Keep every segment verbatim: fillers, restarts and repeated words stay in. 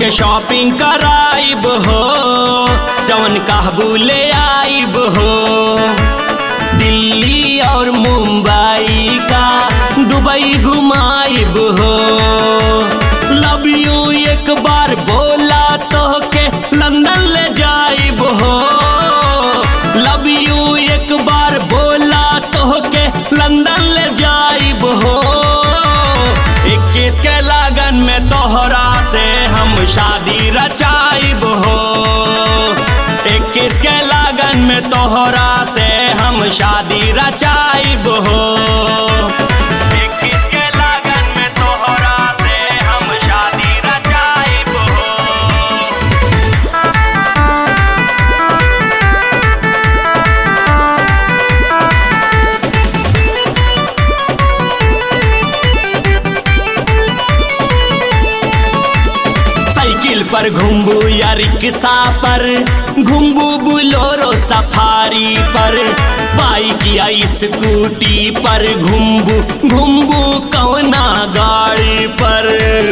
तोहके शॉपिंग कराइब हो, जवन कहबू ले आइब हो। दिल्ली और मुंबई का दुबई घुमाइब हो। लव यू एक बार बोला तोहके लंदन ले जाइब हो। लव यू एक बार बोला तोहके लंदन ले जाइब हो। इक्कीस के लगन में तोहरा से हम शादी रचाइब हो। इक्कीस के लगन में तोहरा से हम शादी रचाइब हो। इक्कीस के लगन में तोहरा से हम शादी रचाइब हो। साइकिल पर घुमबू या रिक्शा पर घुमबू, बुलोरो सफारी पर, बाइक या स्कूटी पर घुमबू घुमबू कौना गाड़ी पर।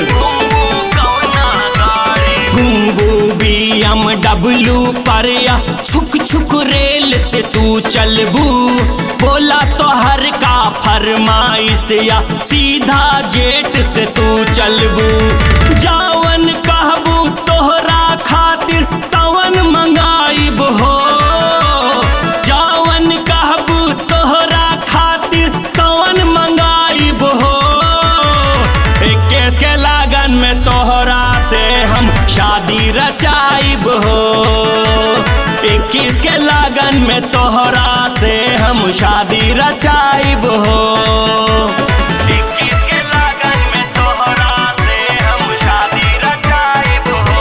घुमबू बी एम डब्ल्यू पर या छुक छुक रेल से तू चलबू। बोला तो हर का फरमाइश या सीधा जेट से तू चलबू। जावन कहबू तोहरा खातिर तवन मंगाइब हो। जावन कहबू तोहरा खातिर तवन मंगाइब हो। इक्कीस के लगन में तोहरा से हम शादी रचाइब हो। इक्कीस के लगन में तोहरा से हम शादी रचाइब हो। इक्कीस के लगन में तोहरा से हम शादी रचाइब हो।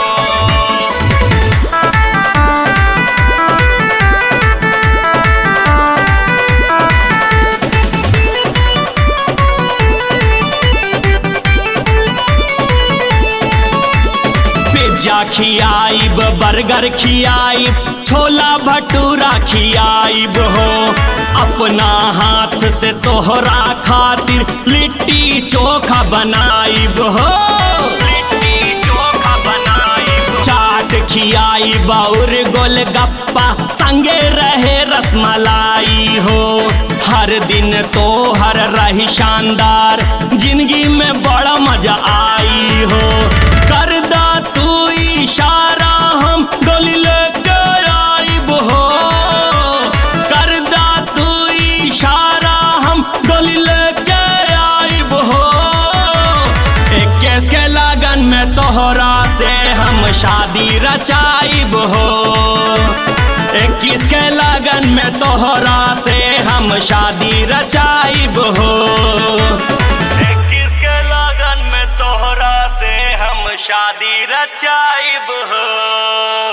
पिज्जा खियाइब, बर्गर खियाइब, छोला भटूरा खियाइब हो। अपना हाथ से तोहरा खातिर लिट्टी चोखा बनाइब हो। लिट्टी चोखा बनाइब, चाट खियाइब और गोलगप्पा, संगे रहे रसमलाई हो। हर दिन तोहर रही शानदार, जिंदगी में बड़ा मजा आई हो। कर दा तू इशारा हम डोली लेके आइब हो। कर दा तू इशारा हम डोली लेके आइब हो। इक्कीस के लगन में तोहरा से हम शादी रचाइब हो। इक्कीस के लगन में तोहरा से हम शादी रचाइब हो। इक्कीस के लगन में तोहरा से हम शादी रचाइब हो।